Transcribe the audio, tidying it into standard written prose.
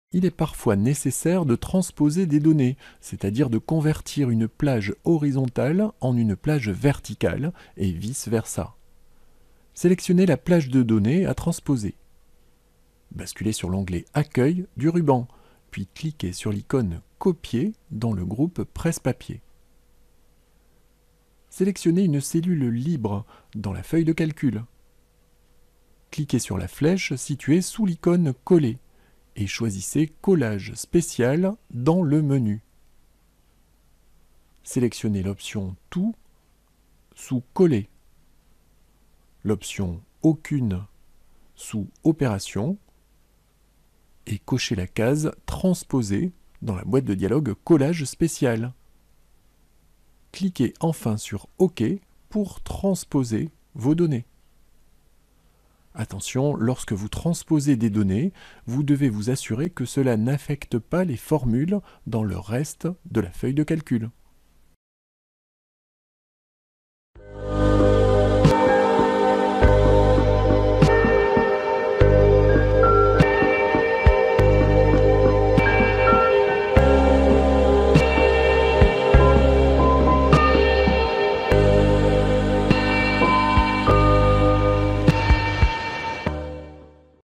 Il est parfois nécessaire de transposer des données, c'est-à-dire de convertir une plage horizontale en une plage verticale et vice-versa. Sélectionnez la plage de données à transposer. Basculez sur l'onglet Accueil du ruban, puis cliquez sur l'icône Copier dans le groupe Presse-papier. Sélectionnez une cellule libre dans la feuille de calcul. Cliquez sur la flèche située sous l'icône Coller et choisissez Collage spécial dans le menu. Sélectionnez l'option Tout sous Coller, l'option Aucune sous Opération et cochez la case Transposer dans la boîte de dialogue Collage spécial. Cliquez enfin sur OK pour transposer vos données. Attention, lorsque vous transposez des données, vous devez vous assurer que cela n'affecte pas les formules dans le reste de la feuille de calcul.